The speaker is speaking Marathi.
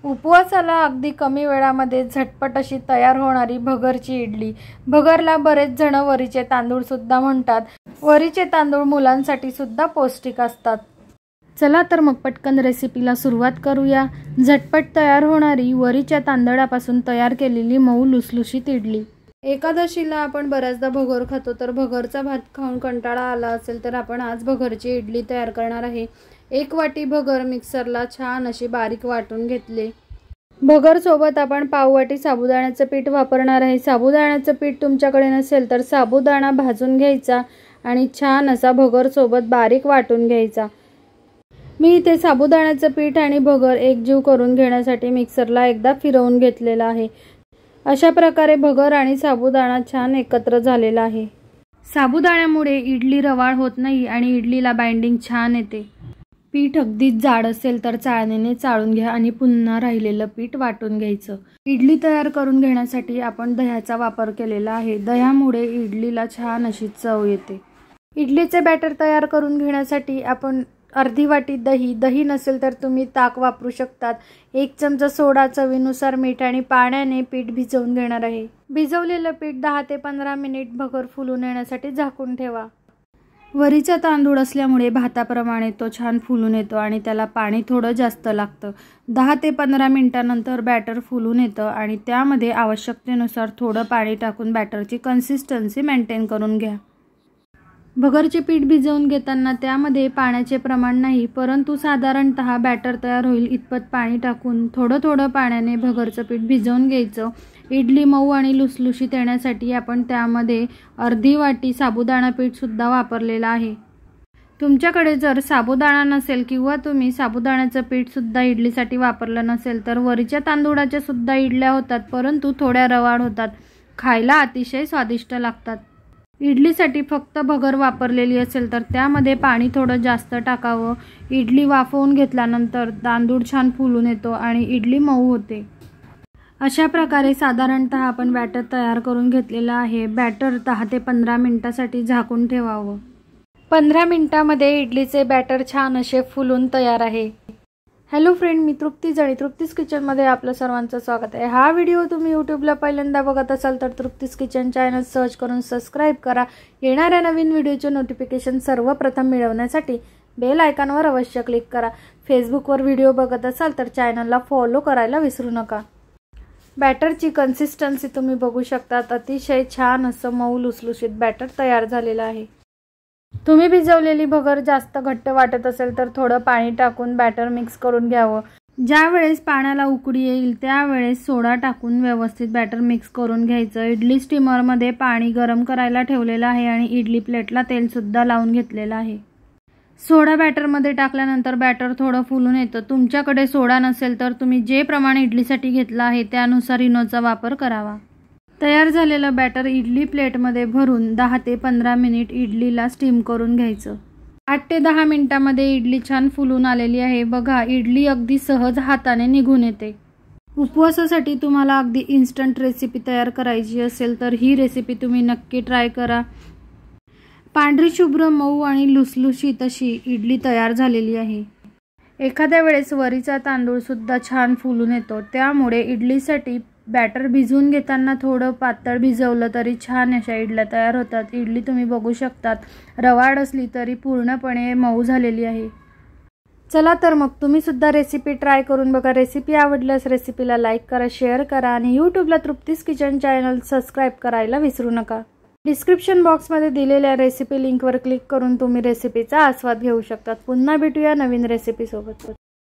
उपवासाला अगदी कमी वेळामध्ये झटपट अशी तयार होणारी भगरची इडली। भगरला बरेच जण वरीचे तांदूळ सुद्धा म्हणतात। वरीचे तांदूळ मुलांसाठी सुद्धा पौष्टिक असतात। चला तर मग पटकन रेसिपीला सुरुवात करूया। झटपट तयार होणारी वरीच्या तांदळापासून तयार केलेली मऊ लुसलुशीत इडली। एकादशीला आपण बऱ्याचदा भगर खातो, तर भगरचा भात खाऊन कंटाळा आला असेल तर आपण आज भगरची इडली तयार करणार आहे। 1 वाटी भगर मिक्सरला छान अशी बारीक वाटून घेतले। भगर सोबत आपण पाव वाटी साबुदाण्याचं पीठ वापरणार आहे। साबुदाण्याचं पीठ तुमच्याकडे नसेल तर साबुदाणा भाजून घ्यायचा आणि छान असा भगर सोबत बारीक वाटून घ्यायचा। मी इथे साबुदाण्याचं पीठ आणि भगर एकजीव करून घेण्यासाठी मिक्सरला एकदा फिरवून घेतलेला आहे। अशा प्रकारे भगर आणि साबुदाणा छान एकत्र झालेला आहे। साबुदाण्यामुळे इडली रवाळ होत नाही आणि इडलीला बाइंडिंग छान येते। पीठ अगदीच जाड असेल तर चाळणीने चाळून घ्या आणि पुन्हा राहिलेलं पीठ वाटून घ्यायचं। इडली तयार करून घेण्यासाठी आपण दह्याचा वापर केलेला आहे। दह्यामुळे इडलीला छान अशी चव येते। इडलीचे बॅटर तयार करून घेण्यासाठी आपण अर्धी वाटी दही नसेल तर तुम्ही ताक वापरू शकतात। 1 चमचा सोडा, चवीनुसार मीठ आणि पाण्याने पीठ भिजवून घेणार आहे। भिजवलेलं पीठ 10 ते 15 मिनिट भगर फुलून येण्यासाठी झाकून ठेवा। वरीचा तांदूळ असल्यामुळे भाताप्रमाणे तो छान फुलून येतो आणि त्याला पाणी थोडं जास्त लागतं। 10 ते 15 मिनिटांनंतर बॅटर फुलून येतं आणि त्यामध्ये आवश्यकतेनुसार थोडं पाणी टाकून बॅटरची कन्सिस्टन्सी मेंटेन करून घ्या। भगरचे पीठ भिजवून घेताना त्यामध्ये पाण्याचे प्रमाण नाही, परंतु साधारणतः बॅटर तयार होईल इतपत पाणी टाकून थोडं पाण्याने भगरचं पीठ भिजवून घ्यायचं। इडली मऊ आणि लुसलुशीत येण्यासाठी आपण त्यामध्ये अर्धी वाटी साबुदाणा पीठ सुद्धा वापरलेला आहे। तुमच्याकडे जर साबुदाणा नसेल किंवा तुम्ही साबुदाण्याचं पीठ सुद्धा इडलीसाठी वापरलं नसेल तर वरीच्या तांदूळाच्या सुद्धा इडल्या होतात, परंतु थोड्या रवाळ होतात, खायला अतिशय स्वादिष्ट लागतात। इडलीसाठी फक्त भगर वापरलेली असेल तर त्यामध्ये पाणी थोडं जास्त टाकावं। इडली वाफवून घेतल्यानंतर तांदूळ छान फुलून येतो आणि इडली मऊ होते। अशा प्रकारे साधारणतः आपण बॅटर तयार करून घेतलेला आहे। बॅटर 10 ते 15 मिनिटांसाठी झाकून ठेवावं। 15 मिनिटांमध्ये इडलीचे बॅटर छान असे फुलून तयार आहे। हॅलो फ्रेंड, मी तृप्ती जणी तृप्तीज किचनमध्ये आपलं सर्वांचं स्वागत आहे। हा व्हिडिओ तुम्ही यूट्यूबला पहिल्यांदा बघत असाल तर तृप्तीज किचन चॅनल सर्च करून सबस्क्राईब करा। येणाऱ्या नवीन व्हिडिओचे नोटिफिकेशन सर्वप्रथम मिळवण्यासाठी बेल आयकॉनवर अवश्य क्लिक करा। फेसबुकवर व्हिडिओ बघत असाल तर चॅनलला फॉलो करायला विसरू नका। बॅटरची कन्सिस्टन्सी तुम्ही बघू शकतात, अतिशय छान असं मऊ लुसलुशीत बॅटर तयार झालेलं आहे। तुम्ही भिजवलेली भगर जास्त घट्ट वाटत असेल तर थोडं पाणी टाकून बॅटर मिक्स करून घ्यावं। ज्या वेळेस पाण्याला उकळी येईल त्यावेळेस सोडा टाकून व्यवस्थित बॅटर मिक्स करून घ्यायचं। इडली स्टीमरमध्ये पाणी गरम करायला ठेवलेलं आहे आणि इडली प्लेटला तेल सुद्धा लावून घेतलेलं आहे। सोडा बॅटरमध्ये टाकल्यानंतर बॅटर थोडं फुलून येतं। तुमच्याकडे सोडा नसेल तर तुम्ही जे प्रमाण इडलीसाठी घेतलं आहे त्यानुसार इनोचा वापर करावा। तयार झालेलं बॅटर इडली प्लेटमध्ये भरून 10 ते 15 मिनिट इडलीला स्टीम करून घ्यायचं। 8 ते 10 मिनिटांमध्ये इडली छान फुलून आलेली आहे। बघा, इडली अगदी सहज हाताने निघून येते। उपवासासाठी तुम्हाला अगदी इन्स्टंट रेसिपी तयार करायची असेल तर ही रेसिपी तुम्ही नक्की ट्राय करा। पांढरी शुभ्र मऊ आणि लुसलुशीत अशी इडली तयार झालेली आहे। एखाद्या वेळेस वरीचा तांदूळ सुद्धा छान फुलून येतो, त्यामुळे इडलीसाठी बॅटर भिजवून घेताना थोडं पातळ भिजवलं तरी छान अशा इडल्या तयार होतात। इडली तुम्ही बघू शकतात, रवाळ असली तरी पूर्णपणे मऊ झालेली आहे। चला तर मग तुम्ही सुद्धा रेसिपी ट्राय करून बघा। रेसिपी आवडल्यास रेसिपीला लाईक करा, शेअर करा आणि यूट्यूबला तृप्तीज किचन चॅनल सबस्क्राईब करायला विसरू नका। डिस्क्रिप्शन बॉक्समध्ये दिलेल्या रेसिपी लिंकवर क्लिक करून तुम्ही रेसिपीचा आस्वाद घेऊ शकतात। पुन्हा भेटूया नवीन रेसिपी सोबत।